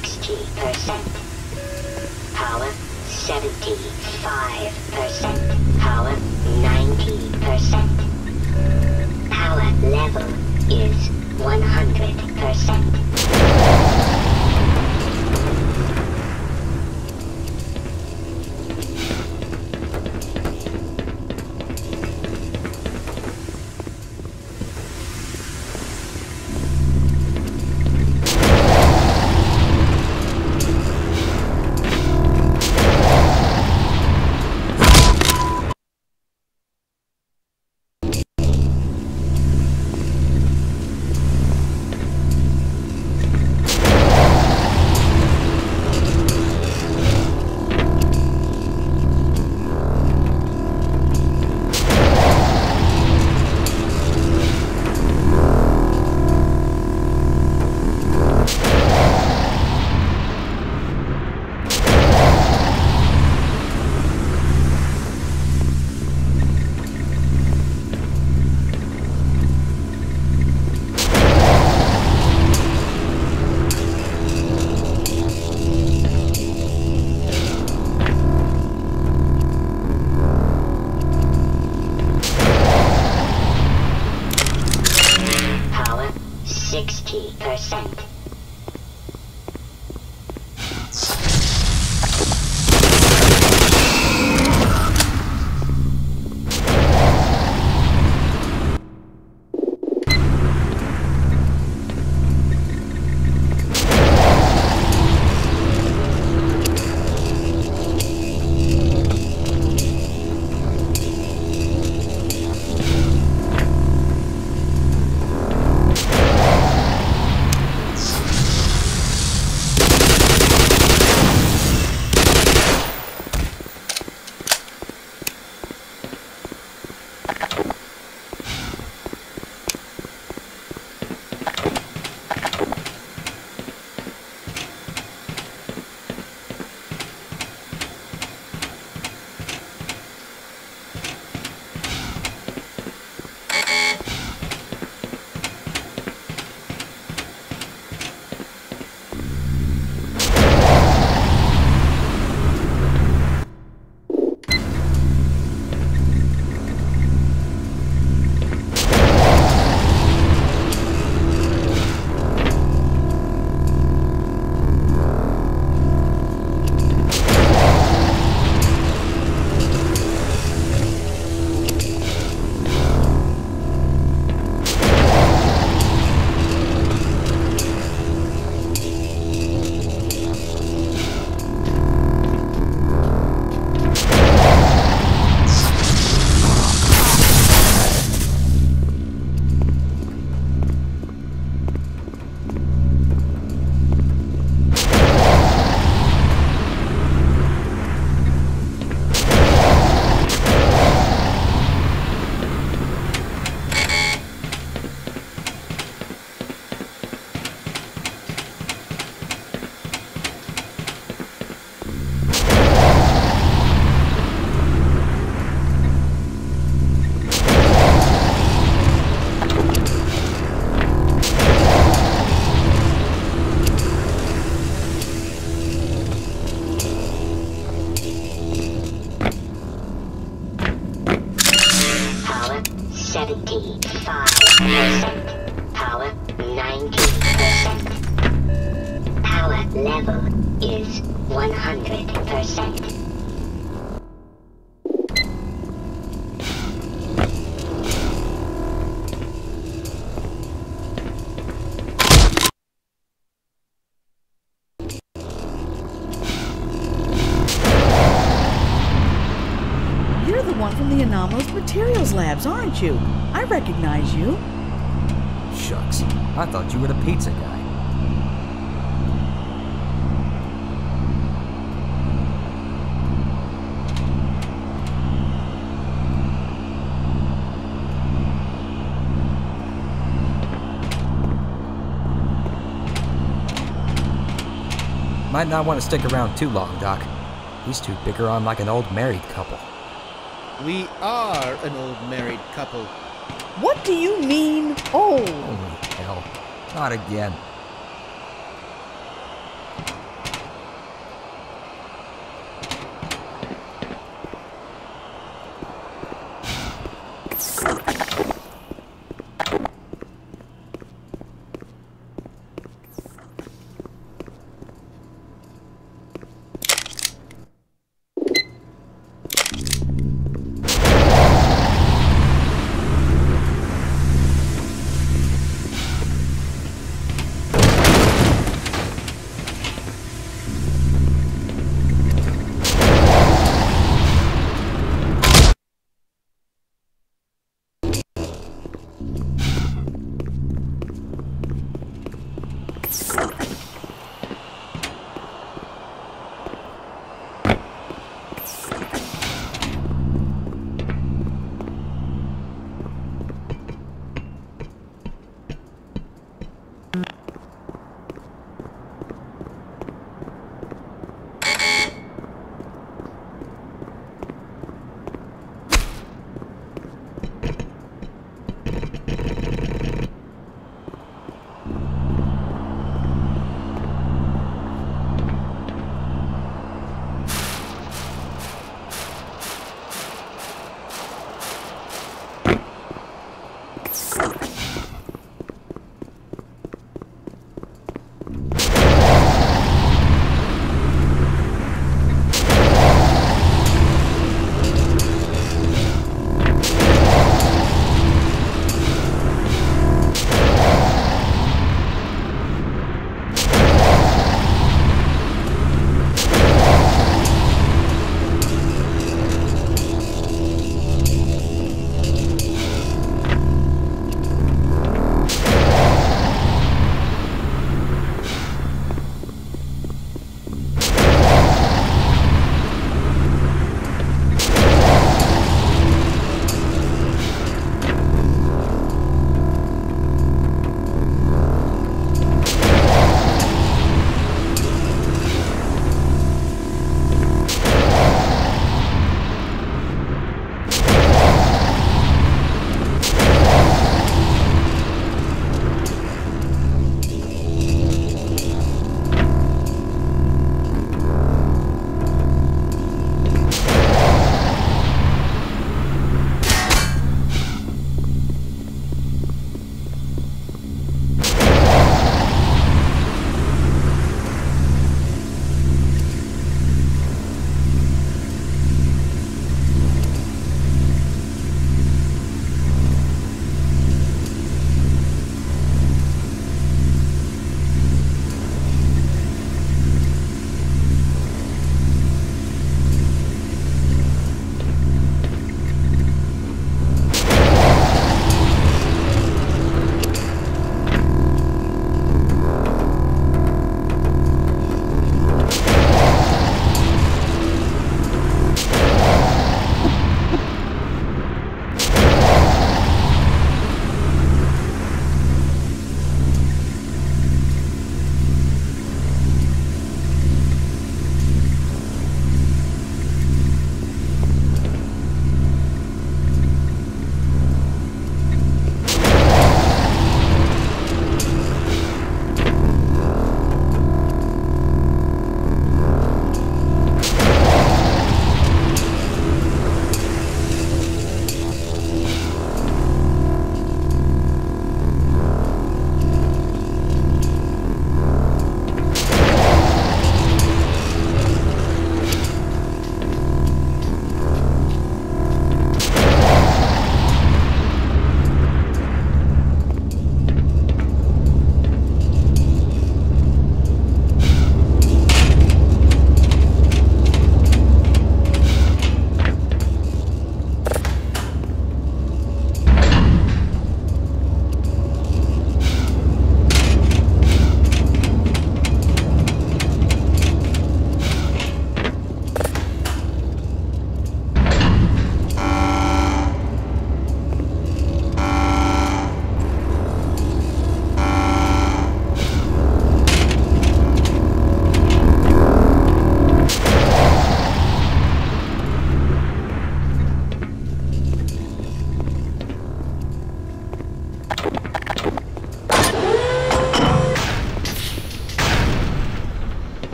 60%. Power 75%. Power 90%. Power level is 100%. Power 60%. Power 75%. Power 90%. Power level is 100%. You're the one from the Anomalous Materials Labs, aren't you? I recognize you. Shucks, I thought you were the pizza guy. Might not want to stick around too long, Doc. These two bicker on like an old married couple. We are an old married couple. What do you mean, old? Holy hell. Not again.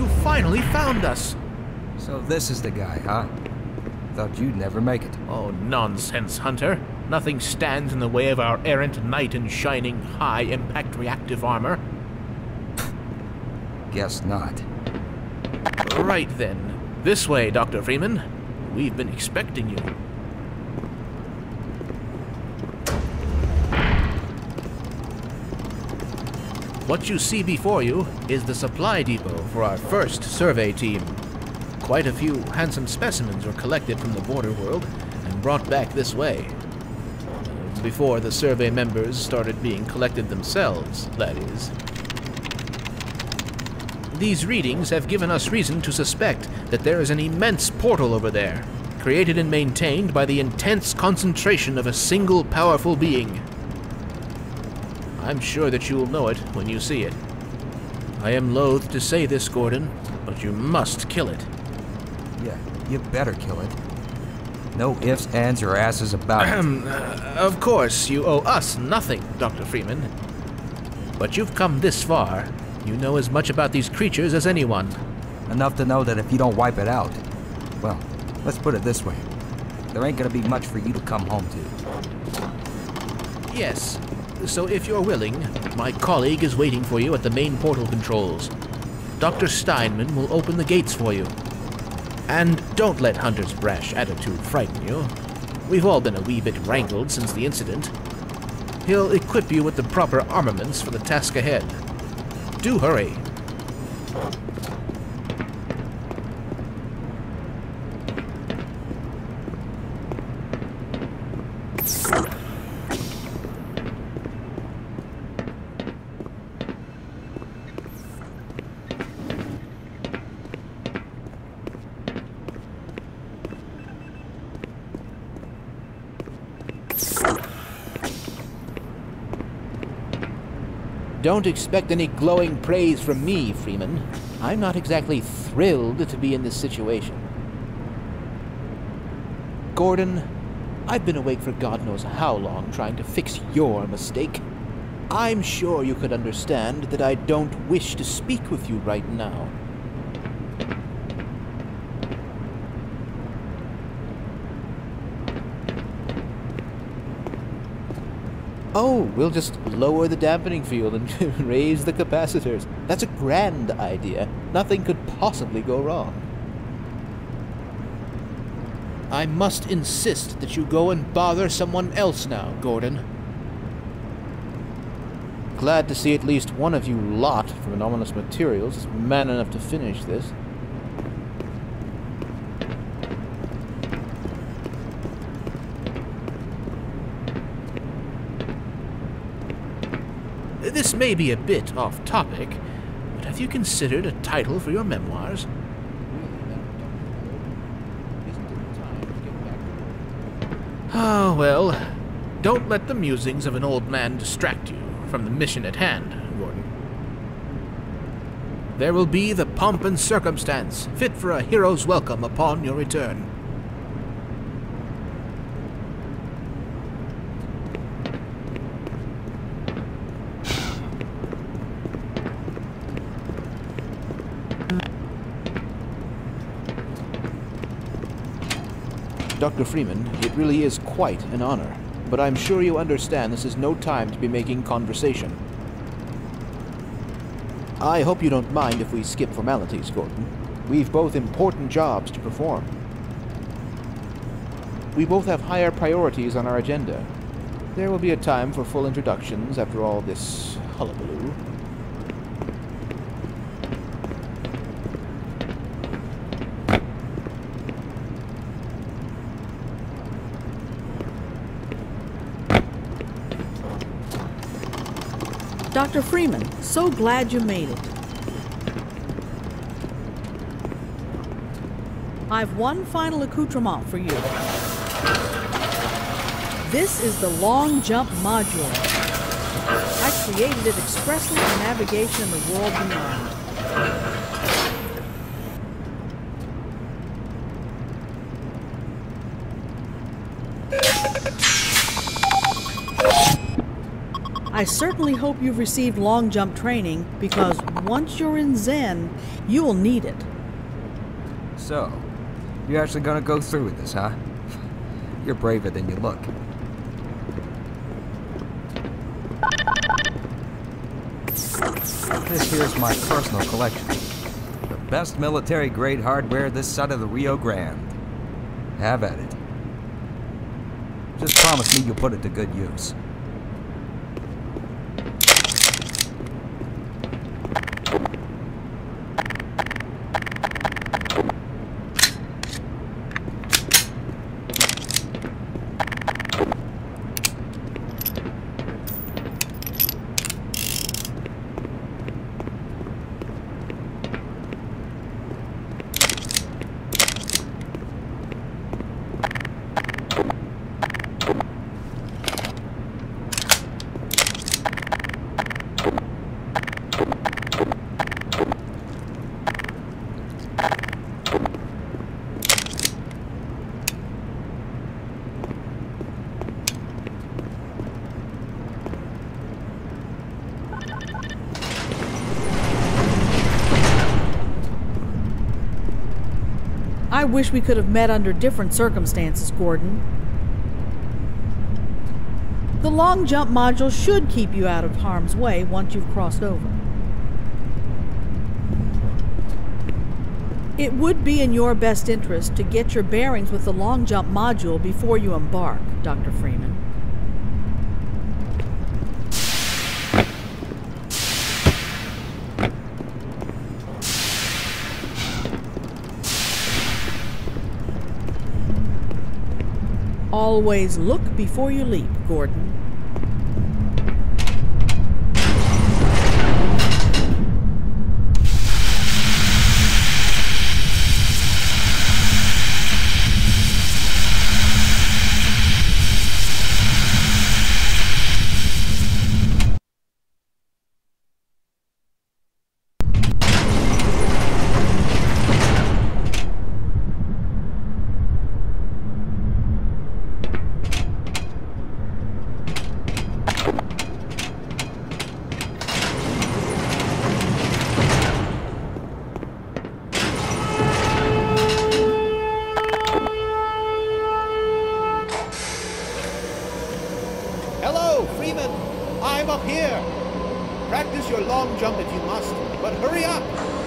You finally found us! So this is the guy, huh? Thought you'd never make it. Oh, nonsense, Hunter. Nothing stands in the way of our errant knight in shining, high-impact reactive armor. Guess not. Right then. This way, Dr. Freeman. We've been expecting you. What you see before you is the supply depot for our first survey team. Quite a few handsome specimens were collected from the border world and brought back this way. Before the survey members started being collected themselves, that is. These readings have given us reason to suspect that there is an immense portal over there, created and maintained by the intense concentration of a single powerful being. I'm sure that you will know it when you see it. I am loath to say this, Gordon, but you must kill it. Yeah, you better kill it. No ifs, ands, or asses about it. Of course, you owe us nothing, Dr. Freeman. But you've come this far. You know as much about these creatures as anyone. Enough to know that if you don't wipe it out, well, let's put it this way. There ain't gonna be much for you to come home to. Yes. So if you're willing, my colleague is waiting for you at the main portal controls. Dr. Steinman will open the gates for you. And don't let Hunter's brash attitude frighten you. We've all been a wee bit wrangled since the incident. He'll equip you with the proper armaments for the task ahead. Do hurry. Don't expect any glowing praise from me, Freeman. I'm not exactly thrilled to be in this situation. Gordon, I've been awake for God knows how long trying to fix your mistake. I'm sure you could understand that I don't wish to speak with you right now. Oh, we'll just lower the dampening field and raise the capacitors. That's a grand idea. Nothing could possibly go wrong. I must insist that you go and bother someone else now, Gordon. Glad to see at least one of you lot from Anomalous Materials is man enough to finish this. This may be a bit off topic, but have you considered a title for your memoirs? Oh, well, don't let the musings of an old man distract you from the mission at hand, Gordon. There will be the pomp and circumstance fit for a hero's welcome upon your return. Dr. Freeman, it really is quite an honor, but I'm sure you understand this is no time to be making conversation. I hope you don't mind if we skip formalities, Gordon. We've both important jobs to perform. We both have higher priorities on our agenda. There will be a time for full introductions after all this hullabaloo. Dr. Freeman, so glad you made it. I've one final accoutrement for you. This is the long jump module. I created it expressly for navigation in the world beyond. I certainly hope you've received long jump training, because once you're in Zen, you will need it. So, you're actually gonna go through with this, huh? You're braver than you look. This here's my personal collection. The best military-grade hardware this side of the Rio Grande. Have at it. Just promise me you'll put it to good use. I wish we could have met under different circumstances, Gordon. The long jump module should keep you out of harm's way once you've crossed over. It would be in your best interest to get your bearings with the long jump module before you embark, Dr. Freeman. Always look before you leap, Gordon. Hello, Freeman! I'm up here! Practice your long jump if you must, but hurry up!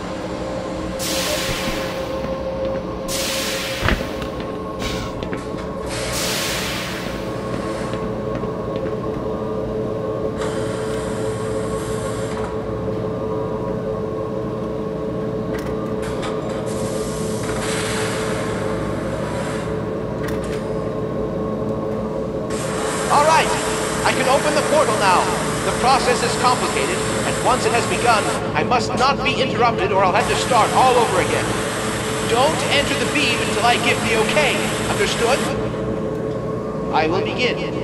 All right, I can open the portal now. The process is complicated, and once it has begun, I must not be interrupted or I'll have to start all over again. Don't enter the beam until I give the okay. Understood? I will begin.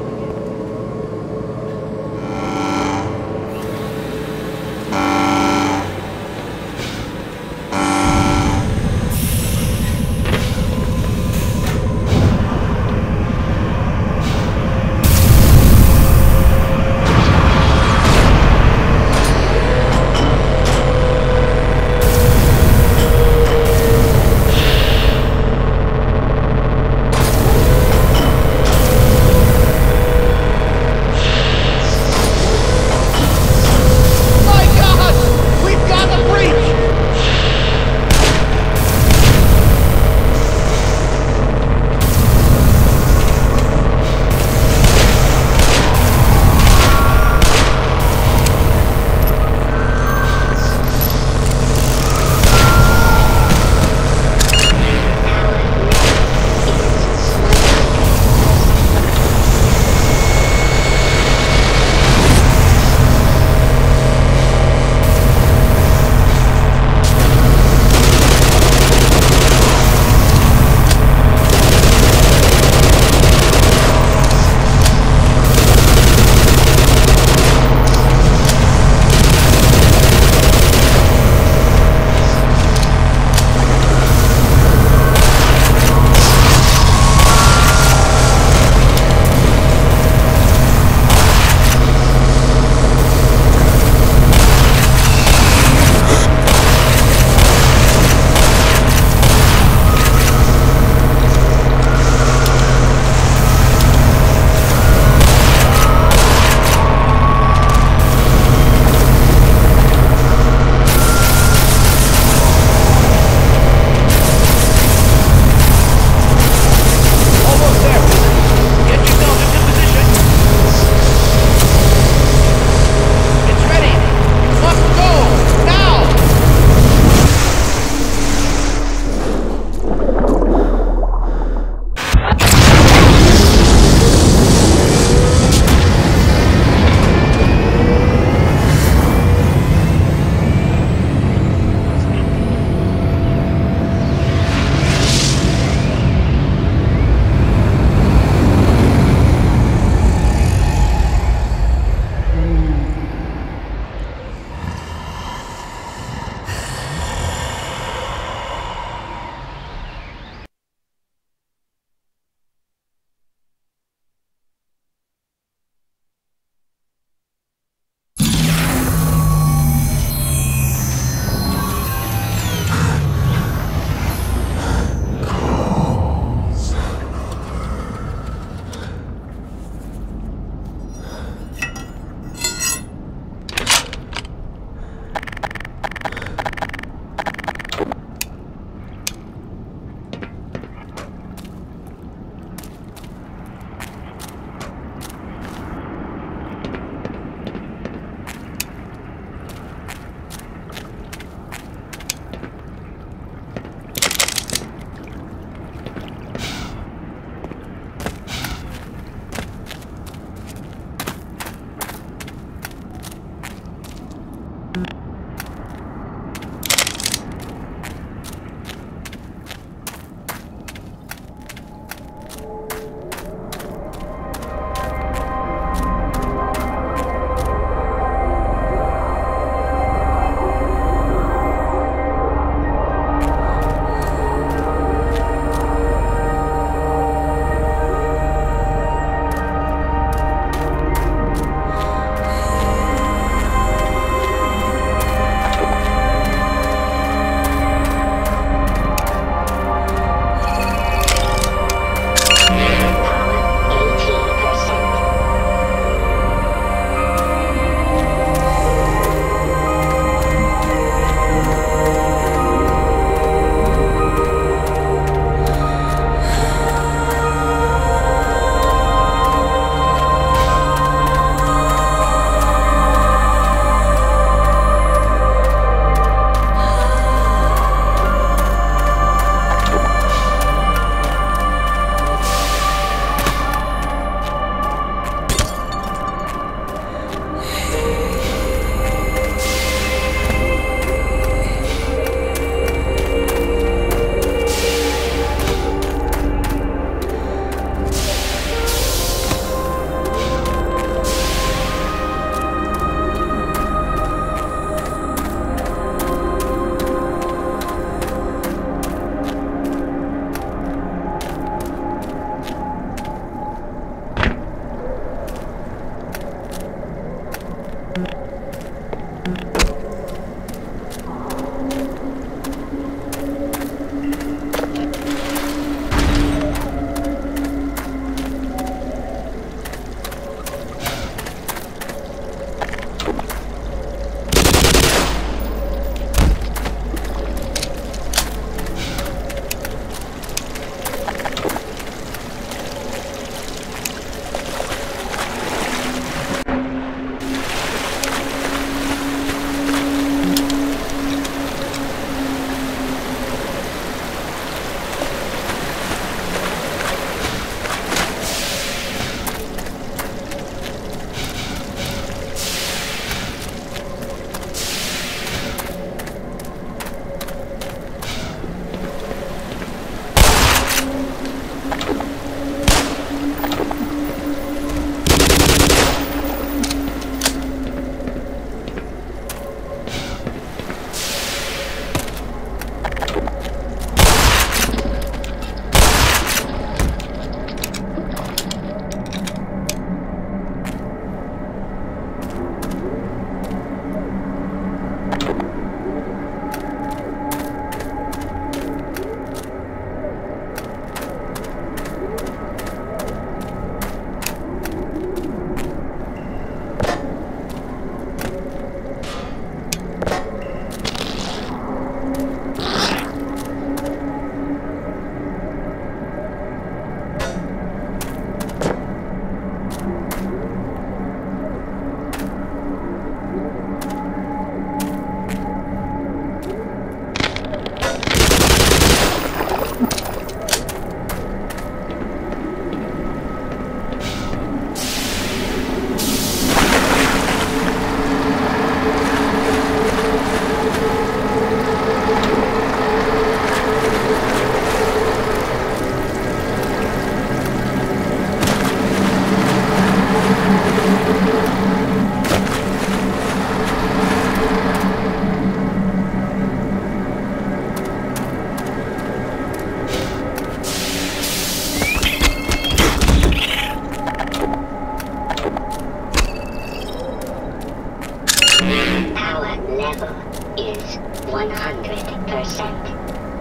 100%.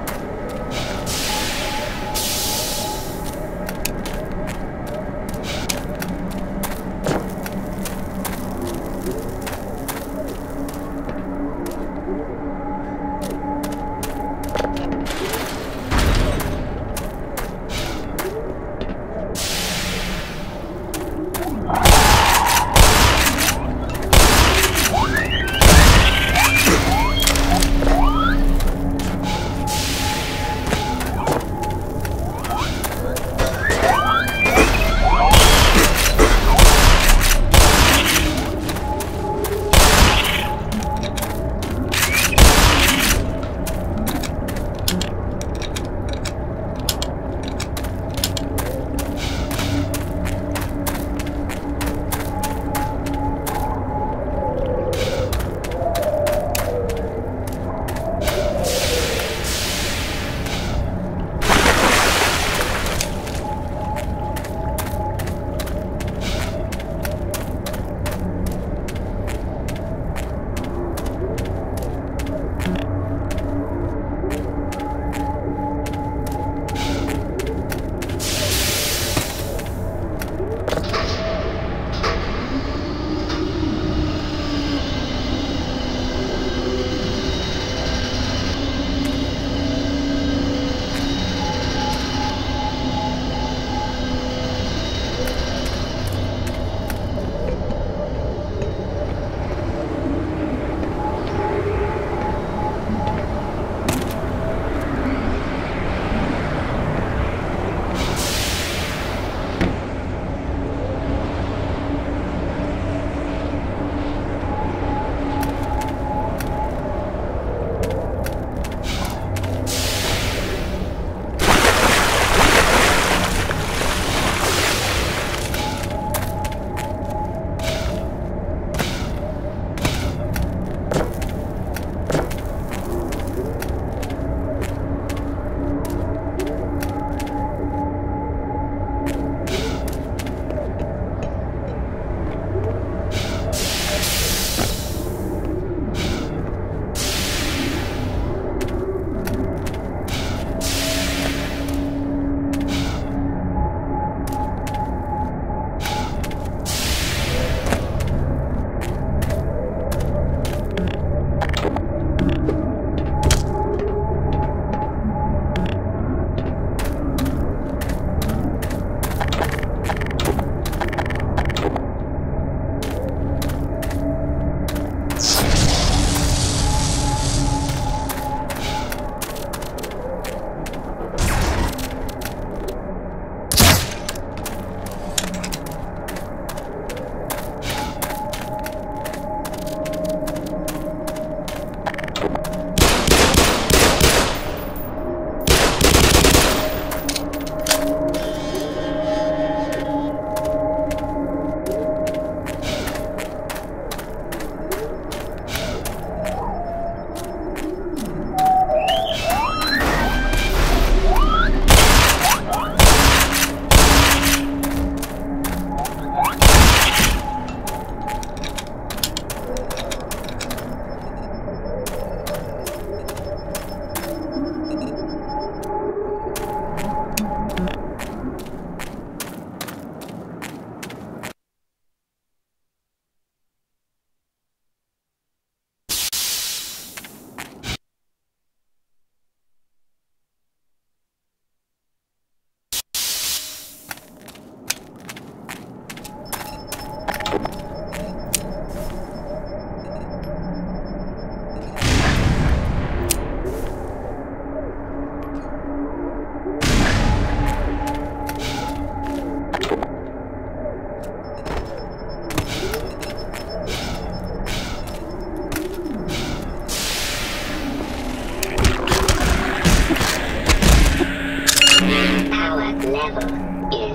level is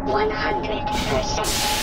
100%.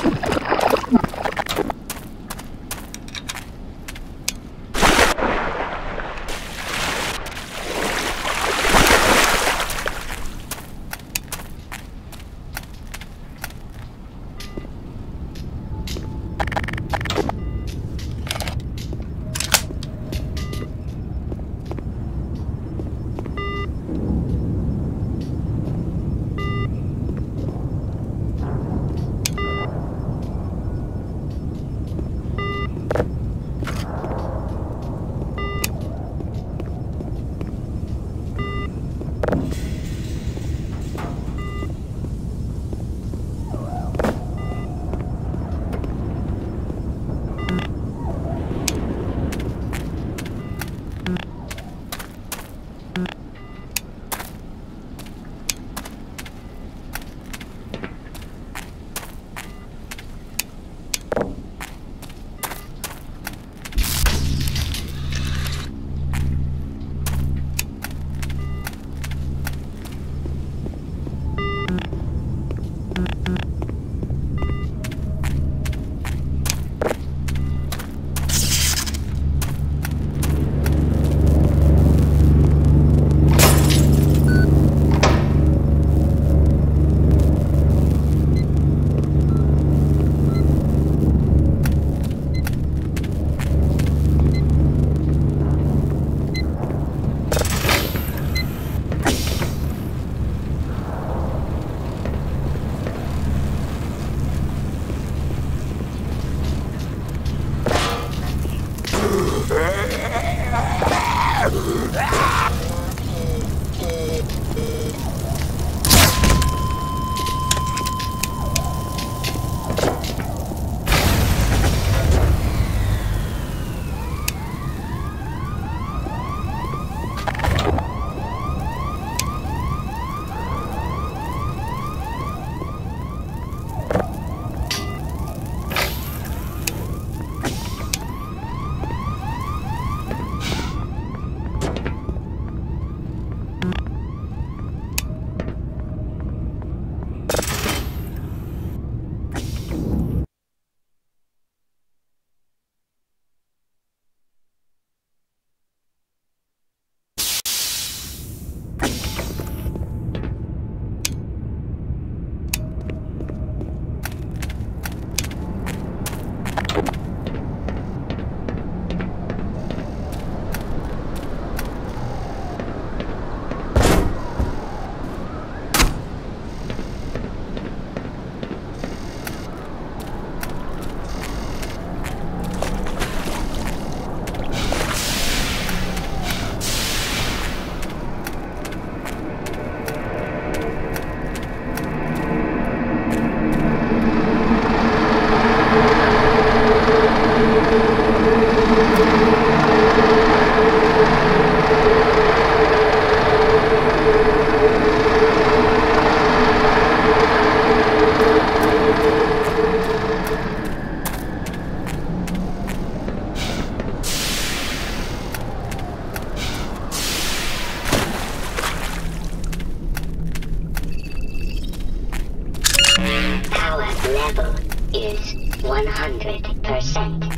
level is 100%.